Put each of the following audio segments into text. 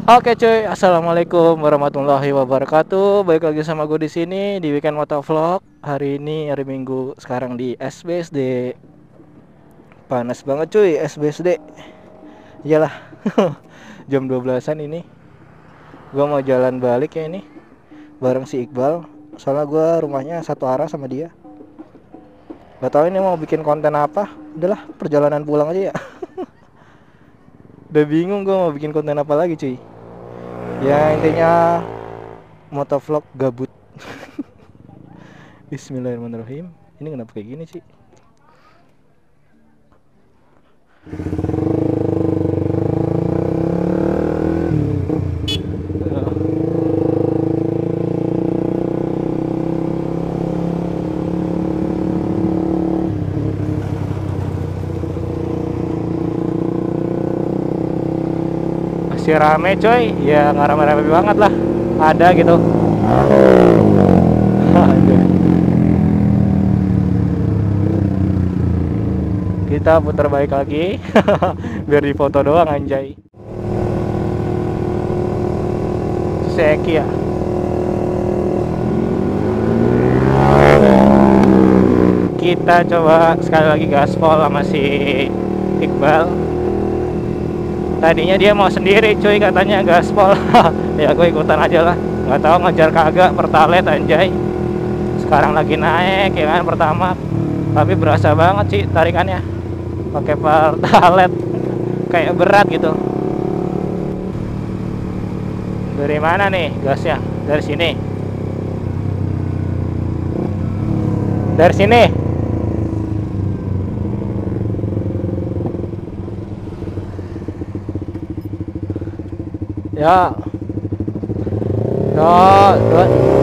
Oke cuy, assalamualaikum warahmatullahi wabarakatuh. Balik lagi sama gue di sini di Weekend Motovlog. Hari ini hari Minggu, sekarang di SBSD. Panas banget cuy, SBSD. Iyalah, jam 12-an ini. Gue mau jalan balik ya ini, bareng si Iqbal. Soalnya gue rumahnya satu arah sama dia. Gak tau ini mau bikin konten apa. Udahlah, perjalanan pulang aja ya. Udah bingung gue mau bikin konten apa lagi cuy. Ya intinya motovlog gabut. Bismillahirrahmanirrahim. Ini kenapa kayak gini sih? Masih rame coy. Ya nggak rame-rame banget lah. Ada gitu. Kita putar balik lagi. Biar di foto doang anjay. Seki ya. Kita coba sekali lagi gaspol sama si Iqbal. Tadinya dia mau sendiri cuy, katanya gaspol. Ya gue ikutan aja lah. Nggak tahu ngejar kagak pertalite anjay. Sekarang lagi naik ya kan pertama. Tapi berasa banget sih tarikannya. Pakai pertalite kayak berat gitu. Dari mana nih gasnya? Dari sini. Dari sini. Ya. Yo,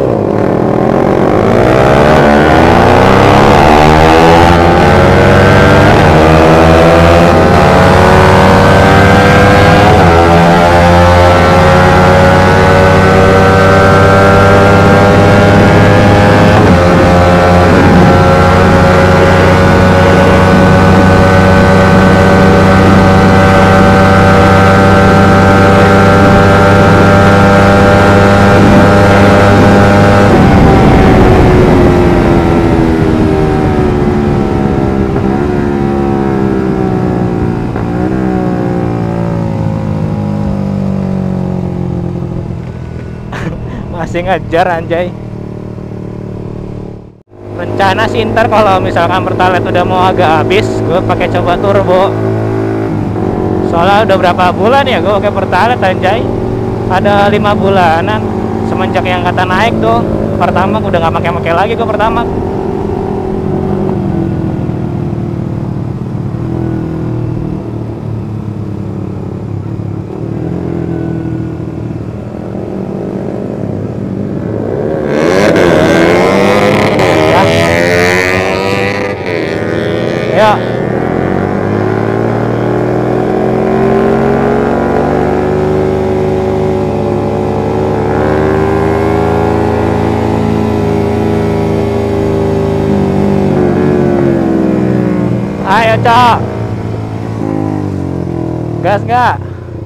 masih ngejar anjay. Rencana sih ntar kalau misalkan pertalite udah mau agak habis, gue pakai coba turbo. Soalnya udah berapa bulan ya gue pakai pertalite anjay. Ada 5 bulanan semenjak yang kata naik tuh. Pertama udah nggak pakai lagi gue pertama. Ya. Ayo, Cok. Gas nggak?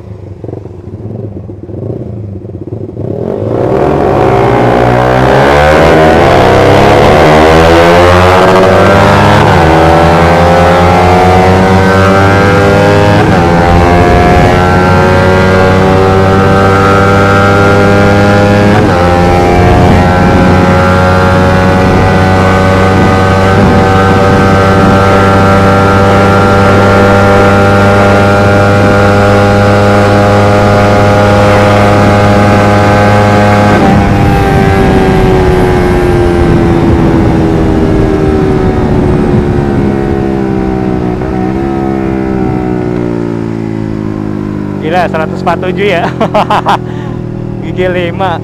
Gila 147 ya. Gigi 5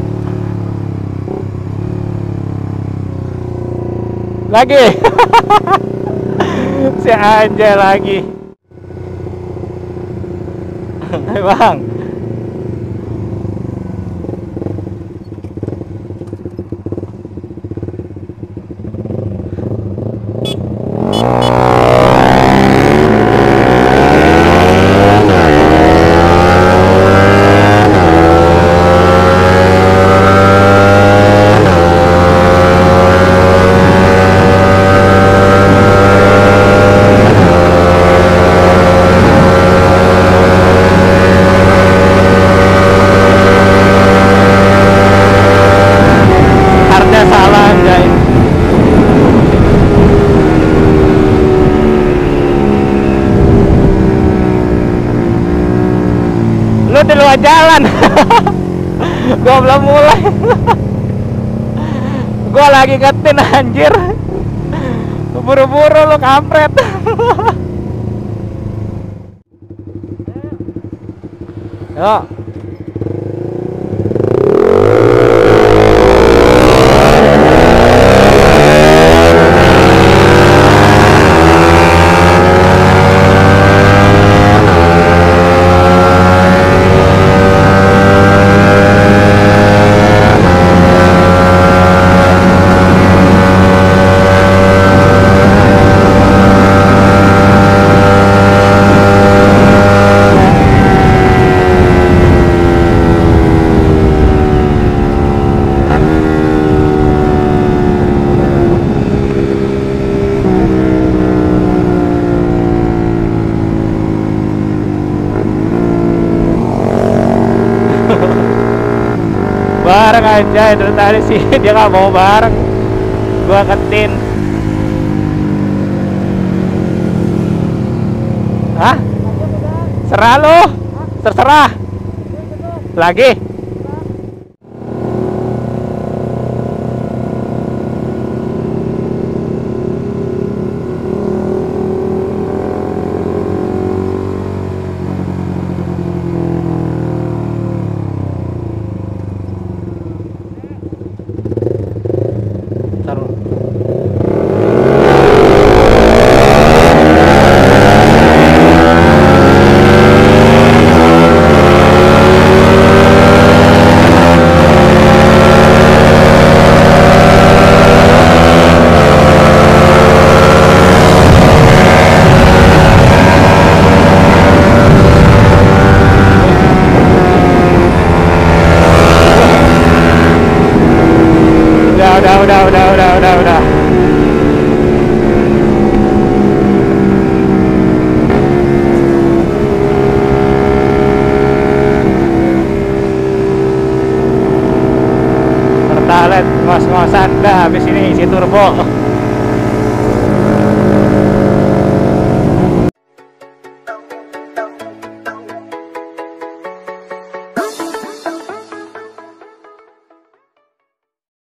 lagi. Si anjay lagi. Bang, Gua belum mulai. Gua lagi ngetin anjir. Buru-buru lu kampret. Yuk. Bareng aja dari tadi sih dia nggak mau bareng, gua ketin. Hah? Serah lu, terserah. Lagi. Udah. Pertalite ngos-ngosan dah habis ini isi turbo.